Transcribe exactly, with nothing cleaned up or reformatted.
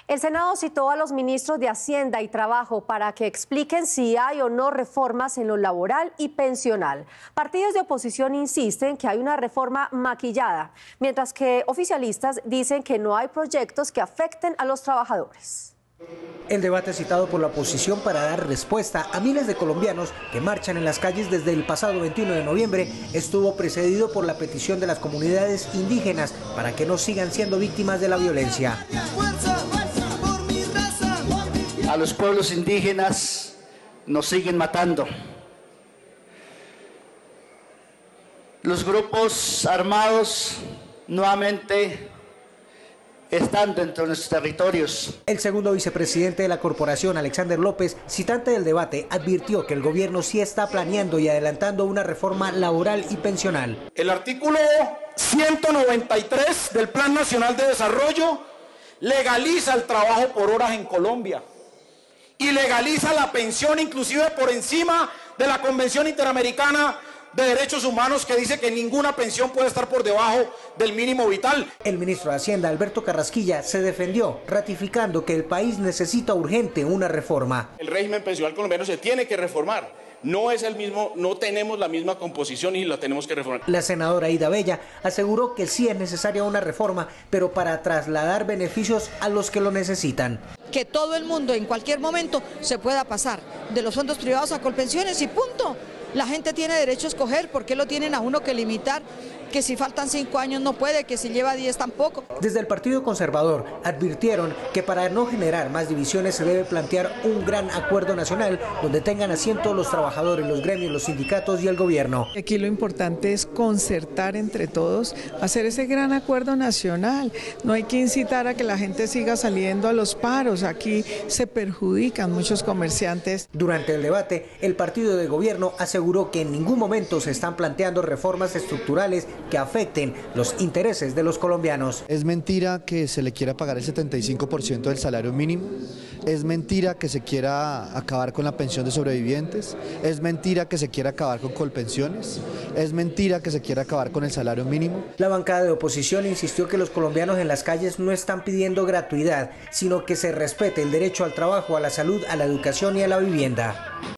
El Senado citó a los ministros de Hacienda y Trabajo para que expliquen si hay o no reformas en lo laboral y pensional. Partidos de oposición insisten que hay una reforma maquillada, mientras que oficialistas dicen que no hay proyectos que afecten a los trabajadores. El debate citado por la oposición para dar respuesta a miles de colombianos que marchan en las calles desde el pasado veintiuno de noviembre estuvo precedido por la petición de las comunidades indígenas para que no sigan siendo víctimas de la violencia. A los pueblos indígenas nos siguen matando. Los grupos armados nuevamente están dentro de nuestros territorios. El segundo vicepresidente de la corporación, Alexander López, citante del debate, advirtió que el gobierno sí está planeando y adelantando una reforma laboral y pensional. El artículo ciento noventa y tres del Plan Nacional de Desarrollo legaliza el trabajo por horas en Colombia y legaliza la pensión inclusive por encima de la Convención Interamericana de Derechos Humanos, que dice que ninguna pensión puede estar por debajo del mínimo vital. El ministro de Hacienda, Alberto Carrasquilla, se defendió, ratificando que el país necesita urgente una reforma. El régimen pensional colombiano se tiene que reformar. No es el mismo, no tenemos la misma composición y la tenemos que reformar. La senadora Ida Bella aseguró que sí es necesaria una reforma, pero para trasladar beneficios a los que lo necesitan. Que todo el mundo en cualquier momento se pueda pasar de los fondos privados a Colpensiones y punto. La gente tiene derecho a escoger, ¿por qué lo tienen a uno que limitar? Que si faltan cinco años no puede, que si lleva diez tampoco. Desde el Partido Conservador advirtieron que para no generar más divisiones se debe plantear un gran acuerdo nacional donde tengan asiento los trabajadores, los gremios, los sindicatos y el gobierno. Aquí lo importante es concertar entre todos, hacer ese gran acuerdo nacional. No hay que incitar a que la gente siga saliendo a los paros. Aquí se perjudican muchos comerciantes. Durante el debate, el partido de gobierno aseguró que en ningún momento se están planteando reformas estructurales que afecten los intereses de los colombianos. Es mentira que se le quiera pagar el setenta y cinco por ciento del salario mínimo, es mentira que se quiera acabar con la pensión de sobrevivientes, es mentira que se quiera acabar con colpensiones, es mentira que se quiera acabar con el salario mínimo. La bancada de oposición insistió que los colombianos en las calles no están pidiendo gratuidad, sino que se respete el derecho al trabajo, a la salud, a la educación y a la vivienda.